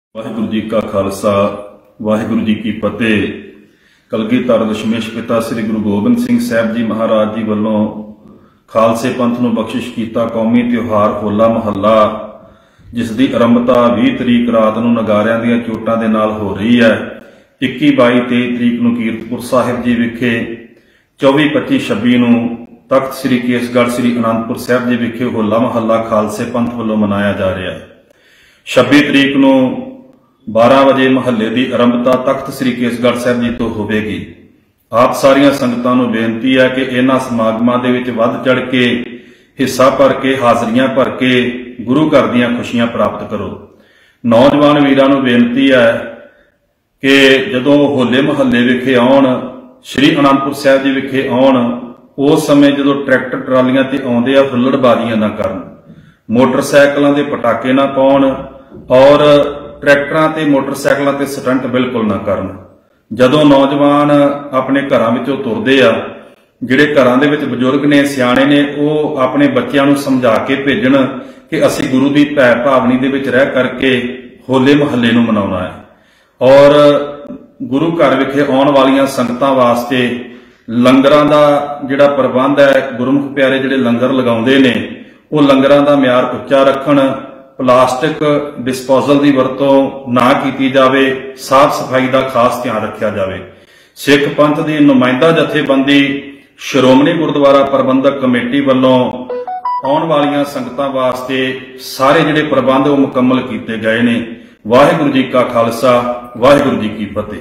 वाहिगुरु जी का खालसा वाहिगुरु जी की फतेह। कलगीधर दशमेश पिता श्री गुरु गोबिंद सिंह साहब जी महाराज जी वालों खालसे पंथ नूं बख्शिश कीता कौमी त्योहार होला महल्ला, जिस दी आरंभता 20 तरीक रात नूं नगारियां दीआं चोटां दे नाल हो रही है। 21, 22, 23 तरीक नूं कीरतपुर साहिब जी विखे, 24, 25, 26 नूं तख्त श्री केसगढ़ श्री आनंदपुर साहिब जी विखे होला महल्ला खालसे पंथ वालों मनाया जा रहा है। 26 तरीक नूं 12 वजे महल्ले की आरंभता तख्त श्री केसगढ़ साहिब जी तो होगी। आप सारिया संगतां नूं बेनती है कि इन्हां समागमां दे विच वध चढ़ के हिस्सा भर के हाजरियां भर के गुरु घर दीआं खुशियां प्राप्त करो। नौजवान वीरां नूं बेनती है कि जदों होले महल्ले विखे आउण, श्री आनंदपुर साहिब जी विखे आउण, उस समय जदों ट्रैक्टर ट्रालियां ते आउंदे आ हुल्लड़बाजियां ना करन, मोटरसाइकिलों के पटाके ना पाउण और ट्रैक्टरां ते मोटरसाइकिलों ते स्टंट बिल्कुल ना करन। जदों नौजवान अपने घरां विचों तुरदे आ, जिहड़े घरां दे विच बजुर्ग ने सियाणे ने, वो अपने बच्चों नूं समझा के भेजण कि असीं गुरु की भै भावनी दे विच रह करके होले महल्ले नूं मनाउणा है। और गुरु घर विखे आउण वालियां संगतां वास्ते लंगरां दा जिहड़ा प्रबंध है, गुरमुख प्यारे जिहड़े लंगर लगाउंदे ने, वो लंगरां दा म्यार उच्चा रखण, प्लास्टिक डिस्पोजल की वरतों ना की जाए, साफ सफाई का खास ध्यान रखा जाए। सिख पंथ की नुमाइंदा जथेबंदी श्रोमणी गुरुद्वारा प्रबंधक कमेटी वालों आउण वालियां संगतां वास्ते सारे जिहड़े प्रबंध वो मुकम्मल किए गए ने। वाहिगुरु जी का खालसा वाहिगुरु जी की फतेह।